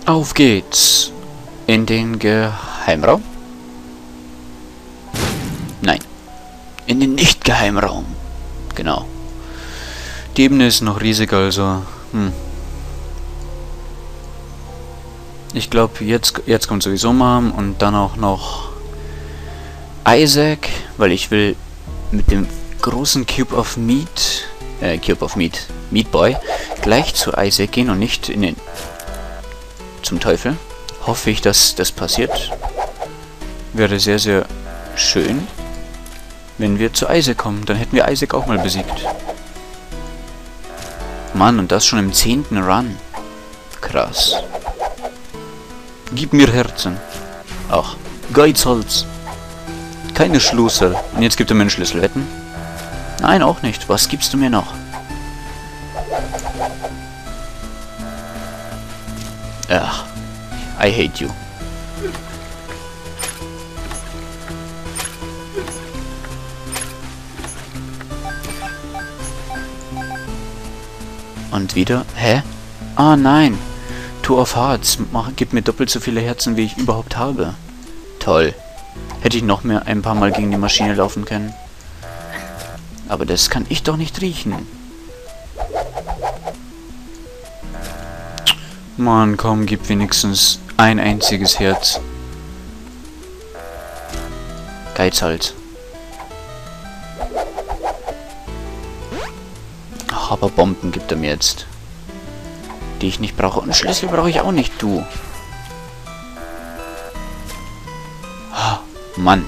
Auf geht's. In den Geheimraum? Nein. In den Nicht-Geheimraum. Genau. Die Ebene ist noch riesig, also... Ich glaube, jetzt kommt sowieso Mom und dann auch noch Isaac, weil ich will mit dem großen Meat Boy, gleich zu Isaac gehen und nicht in den... zum Teufel. Hoffe ich, dass das passiert. Wäre sehr, sehr schön, wenn wir zu Isaac kommen. Dann hätten wir Isaac auch mal besiegt. Mann, und das schon im 10. Run. Krass. Gib mir Herzen. Ach, Geizholz. Keine Schlüssel. Und jetzt gibt er mir einen Schlüssel. Wetten? Nein, auch nicht. Was gibst du mir noch? Ach, I hate you. Und wieder? Hä? Ah, nein. Two of Hearts. Gib mir doppelt so viele Herzen, wie ich überhaupt habe. Toll. Hätte ich noch mehr ein paar Mal gegen die Maschine laufen können. Aber das kann ich doch nicht riechen. Mann, komm, gib wenigstens ein einziges Herz. Geizhals. Ach, aber Bomben gibt er mir jetzt. Die ich nicht brauche. Und Schlüssel brauche ich auch nicht, du. Oh, Mann.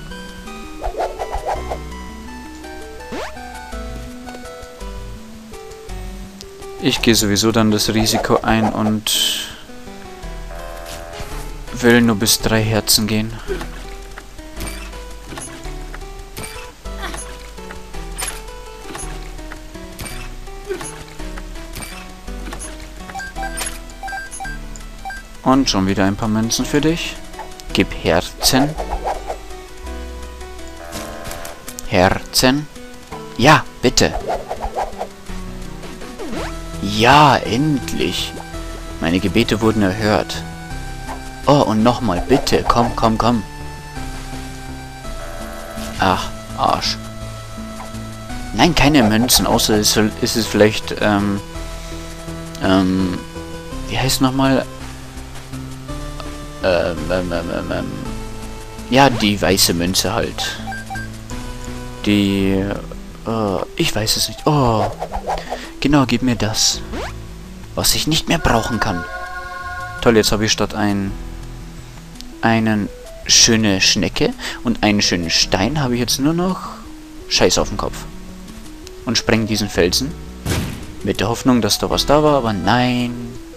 Ich gehe sowieso dann das Risiko ein und will nur bis 3 Herzen gehen. Und schon wieder ein paar Münzen für dich. Gib Herzen. Herzen. Ja, bitte. Ja, endlich. Meine Gebete wurden erhört. Oh, und nochmal, bitte. Komm, komm, komm. Ach, Arsch. Nein, keine Münzen, außer ist es vielleicht, wie heißt nochmal? Ja, die weiße Münze halt. Die, ich weiß es nicht. Oh, genau, gib mir das. Was ich nicht mehr brauchen kann. Toll, jetzt habe ich statt einen schöne Schnecke und einen schönen Stein, habe ich jetzt nur noch Scheiß auf dem Kopf. Und spreng diesen Felsen. Mit der Hoffnung, dass da was da war, aber nein.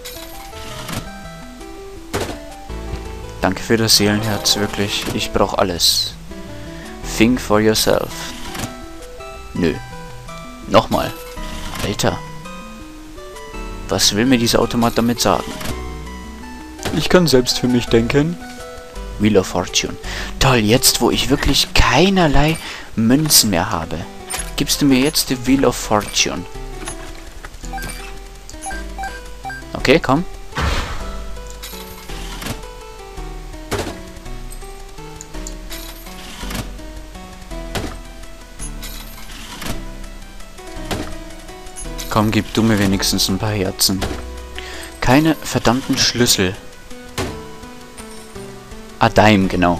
Danke für das Seelenherz, wirklich. Ich brauche alles. Think for yourself. Nö. Nochmal. Alter. Was will mir dieser Automat damit sagen? Ich kann selbst für mich denken. Wheel of Fortune. Toll, jetzt wo ich wirklich keinerlei Münzen mehr habe, gibst du mir jetzt die Wheel of Fortune. Okay, komm. Komm, gib du mir wenigstens ein paar Herzen. Keine verdammten Schlüssel. Daim, genau.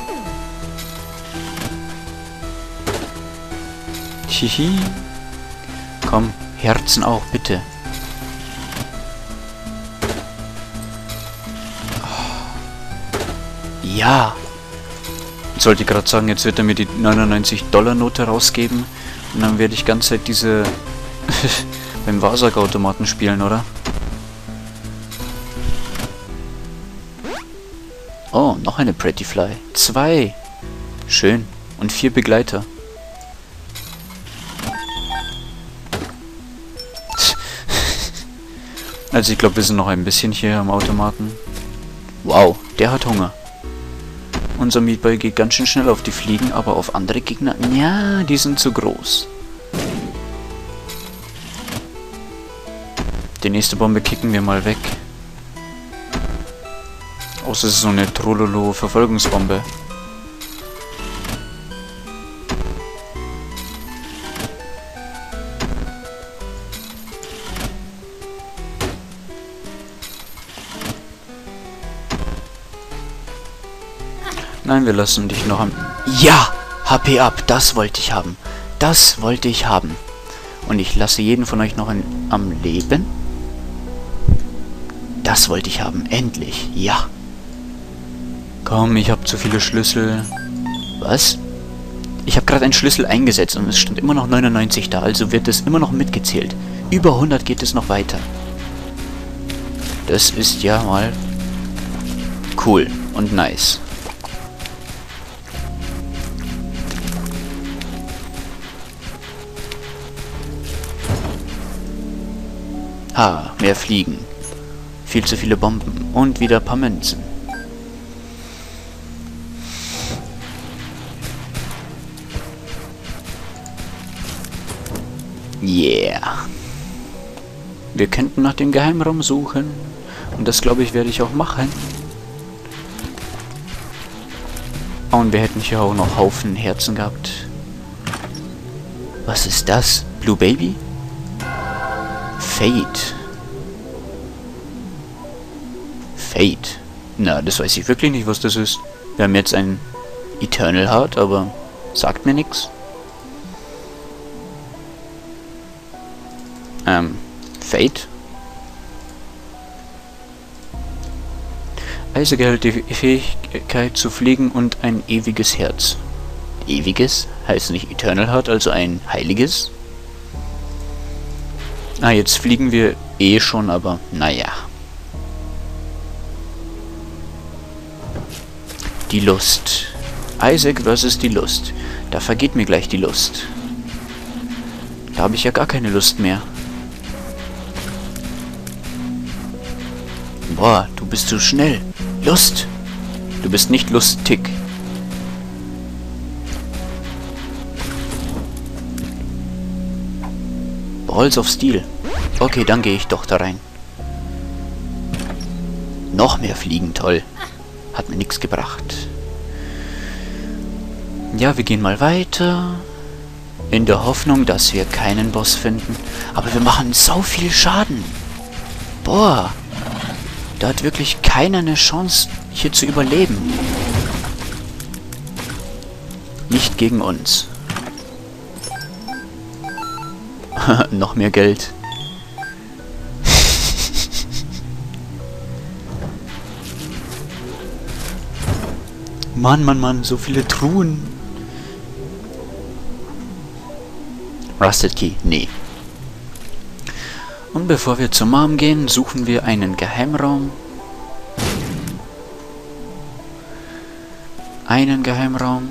Hihi. Komm, Herzen auch, bitte. Ja. Ich sollte gerade sagen, jetzt wird er mir die 99-Dollar-Note rausgeben. Und dann werde ich ganze Zeit diese... beim Wahrsagerautomaten spielen, oder? Oh, noch eine Pretty Fly. 2. Schön. Und 4 Begleiter. Also ich glaube, wir sind noch ein bisschen hier am Automaten. Wow, der hat Hunger. Unser Meat Boy geht ganz schön schnell auf die Fliegen, aber auf andere Gegner... Ja, die sind zu groß. Die nächste Bombe kicken wir mal weg. Außer es ist so eine Trololo-Verfolgungsbombe. Nein, wir lassen dich noch am... Ja! HP ab! Das wollte ich haben. Das wollte ich haben. Und ich lasse jeden von euch noch am Leben. Das wollte ich haben. Endlich. Ja. Komm, ich habe zu viele Schlüssel. Was? Ich habe gerade einen Schlüssel eingesetzt und es stand immer noch 99 da. Also wird es immer noch mitgezählt. Über 100 geht es noch weiter. Das ist ja mal cool und nice. Ah, mehr Fliegen. Viel zu viele Bomben. Und wieder ein paar Münzen. Yeah. Wir könnten nach dem Geheimraum suchen. Und das, glaube ich, werde ich auch machen. Und wir hätten hier auch noch Haufen Herzen gehabt. Was ist das? Blue Baby? Fate. Fate. Na, das weiß ich wirklich nicht, was das ist. Wir haben jetzt ein Eternal Heart, aber sagt mir nichts. Fate. Isaac erhält die Fähigkeit zu fliegen und ein ewiges Herz. Ewiges? Heißt nicht Eternal Heart, also ein heiliges? Ah, jetzt fliegen wir eh schon, aber naja. Die Lust. Isaac versus die Lust. Da vergeht mir gleich die Lust. Da habe ich ja gar keine Lust mehr. Boah, du bist so schnell. Lust. Du bist nicht lustig. Balls of Steel. Okay, dann gehe ich doch da rein. Noch mehr fliegen, toll. Hat mir nichts gebracht. Ja, wir gehen mal weiter. In der Hoffnung, dass wir keinen Boss finden. Aber wir machen so viel Schaden. Boah. Da hat wirklich keiner eine Chance, hier zu überleben. Nicht gegen uns. Noch mehr Geld. Mann, Mann, Mann, so viele Truhen. Rusted Key, nee. Und bevor wir zur Mom gehen, suchen wir einen Geheimraum. Einen Geheimraum.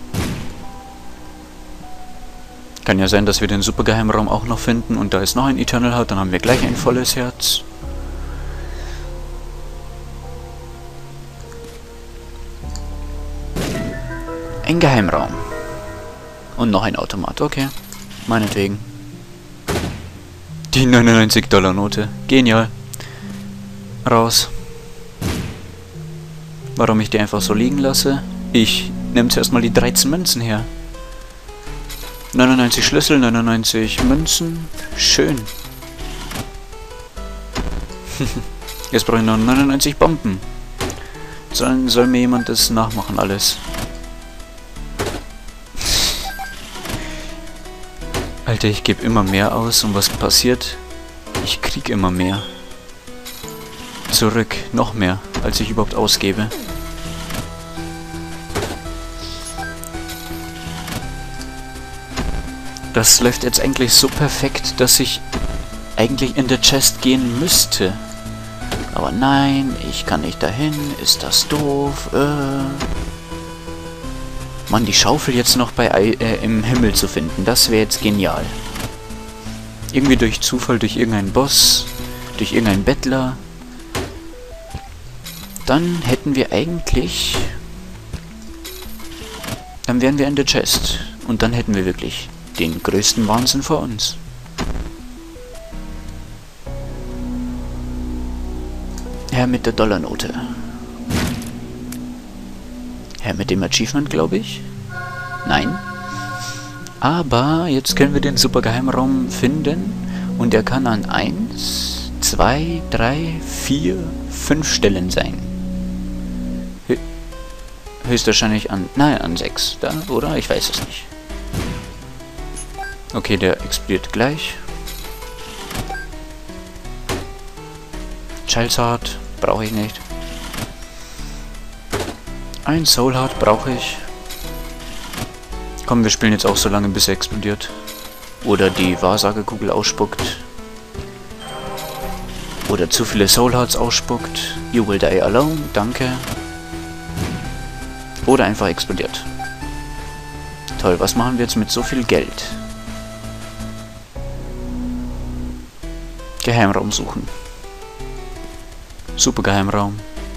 Kann ja sein, dass wir den Supergeheimraum auch noch finden und da ist noch ein Eternal Heart, dann haben wir gleich ein volles Herz. Ein Geheimraum. Und noch ein Automat, okay. Meinetwegen. Die 99-Dollar-Note. Genial. Raus. Warum ich die einfach so liegen lasse? Ich nehme zuerst mal die 13 Münzen her. 99 Schlüssel, 99 Münzen. Schön. Jetzt brauche ich noch 99 Bomben. Soll mir jemand das nachmachen alles? Alter, ich gebe immer mehr aus und was passiert? Ich krieg immer mehr. Zurück, noch mehr, als ich überhaupt ausgebe. Das läuft jetzt eigentlich so perfekt, dass ich eigentlich in der Chest gehen müsste. Aber nein, ich kann nicht dahin. Ist das doof? Mann, die Schaufel jetzt noch im Himmel zu finden, das wäre jetzt genial. Irgendwie durch Zufall, durch irgendeinen Boss, durch irgendeinen Bettler. Dann hätten wir eigentlich... Dann wären wir in der Chest. Und dann hätten wir wirklich den größten Wahnsinn vor uns. Herr mit der Dollarnote. Ja, mit dem Achievement, glaube ich. Nein. Aber jetzt können wir den super Geheimraum finden. Und er kann an 1, 2, 3, 4, 5 Stellen sein. Höchstwahrscheinlich an... Nein, an 6. Da, oder? Ich weiß es nicht. Okay, der explodiert gleich. Child's Heart brauche ich nicht. Ein Soul Heart brauche ich. Komm, wir spielen jetzt auch so lange, bis er explodiert. Oder die Wahrsagekugel ausspuckt. Oder zu viele Soul Hearts ausspuckt. You will die alone, danke. Oder einfach explodiert. Toll, was machen wir jetzt mit so viel Geld? Geheimraum suchen. Super Geheimraum.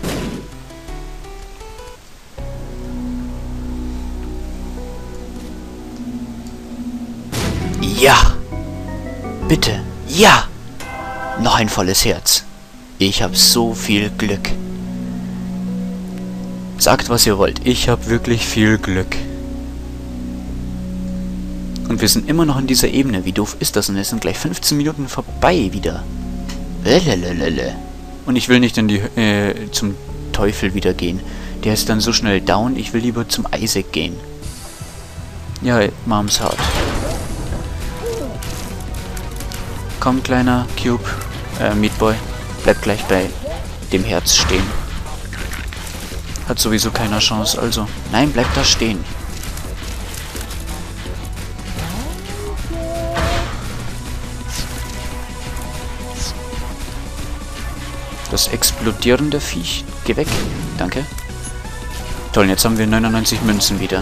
Ja! Bitte! Ja! Noch ein volles Herz. Ich habe so viel Glück. Sagt, was ihr wollt. Ich habe wirklich viel Glück. Und wir sind immer noch in dieser Ebene. Wie doof ist das? Und es sind gleich 15 Minuten vorbei wieder. Und ich will nicht in die zum Teufel wieder gehen. Der ist dann so schnell down. Ich will lieber zum Isaac gehen. Ja, Mom's Heart. Komm, kleiner Cube. Meatboy. Bleib gleich bei dem Herz stehen. Hat sowieso keiner Chance, also. Nein, bleib da stehen. Das explodierende Viech. Geh weg. Danke. Toll, und jetzt haben wir 99 Münzen wieder.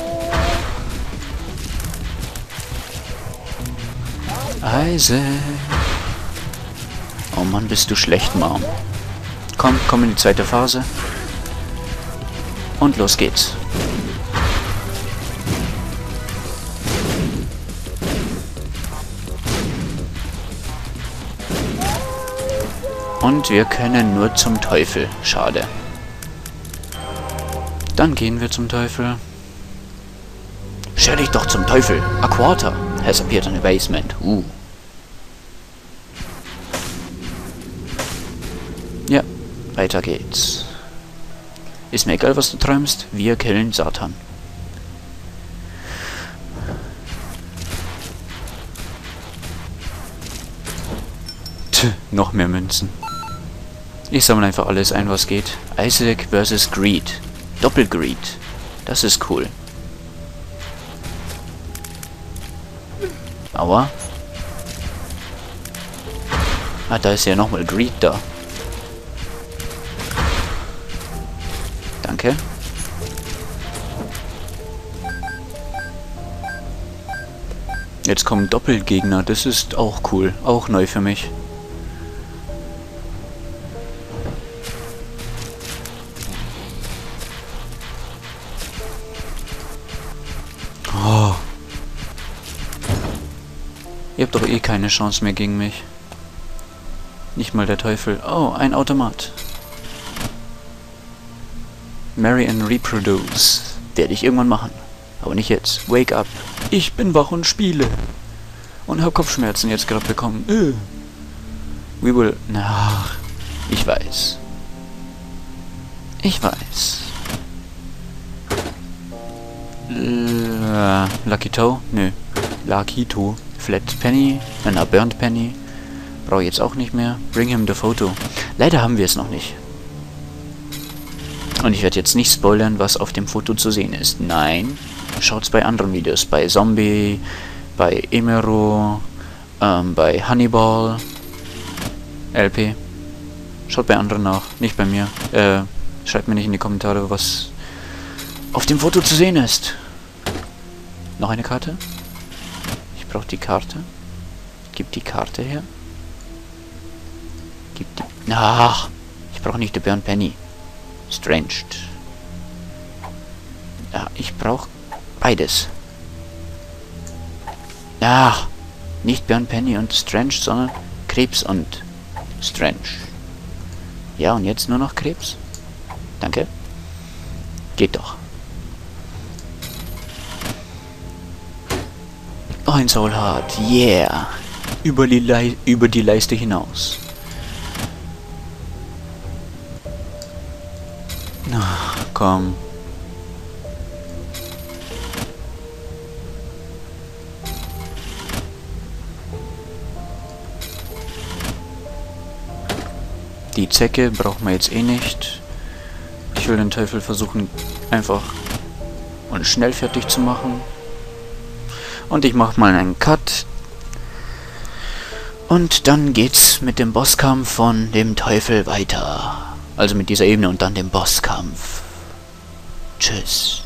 Isaac. Oh Mann, bist du schlecht, Mom. Komm in die zweite Phase. Und los geht's. Und wir können nur zum Teufel. Schade. Dann gehen wir zum Teufel. Stell dich doch zum Teufel. A quarter has appeared in the basement. Ja, weiter geht's. Ist mir egal, was du träumst. Wir killen Satan. Noch mehr Münzen. Ich sammle einfach alles ein, was geht. Isaac vs. Greed. Doppelgreed. Das ist cool. Aua. Ah, da ist ja nochmal Greed da. Danke. Jetzt kommen Doppelgegner. Das ist auch cool. Auch neu für mich. Oh. Ihr habt doch eh keine Chance mehr gegen mich. Nicht mal der Teufel. Oh, ein Automat. Marry and reproduce. Werde ich irgendwann machen. Aber nicht jetzt. Wake up. Ich bin wach und spiele. Und habe Kopfschmerzen jetzt gerade bekommen. We will... Ach, ich weiß. Ich weiß. Lucky Toe? Nö. Lucky Toe. Flat Penny. Burnt Penny. Brauche ich jetzt auch nicht mehr. Bring him the photo. Leider haben wir es noch nicht. Und ich werde jetzt nicht spoilern, was auf dem Foto zu sehen ist. Nein. Schaut's bei anderen Videos. Bei Zombie, bei Emero, bei Hannibal, LP. Schaut bei anderen nach. Nicht bei mir. Schreibt mir nicht in die Kommentare, was auf dem Foto zu sehen ist. Noch eine Karte? Ich brauche die Karte. Gib die Karte her. Gib die... Ach, ich brauche nicht die Burnt Penny. Stranged. Ja, ich brauche beides. Ach, nicht Burnt Penny und Stranged, sondern Krebs und Strange. Ja, und jetzt nur noch Krebs? Danke. Geht doch. Noch ein Soul Heart. Yeah. Über die Leiste hinaus. Ach, komm. Die Zecke brauchen wir jetzt eh nicht. Ich will den Teufel versuchen, einfach und schnell fertig zu machen. Und ich mache mal einen Cut. Und dann geht's mit dem Bosskampf von dem Teufel weiter. Also mit dieser Ebene und dann dem Bosskampf. Tschüss.